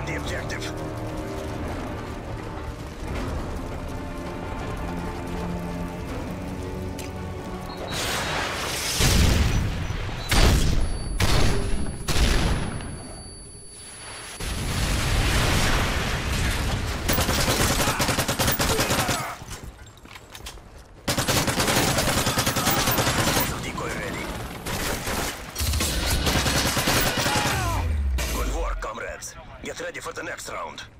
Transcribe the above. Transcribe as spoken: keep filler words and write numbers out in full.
the objective. Decoy ready. Good work, comrades. Get ready for the next round.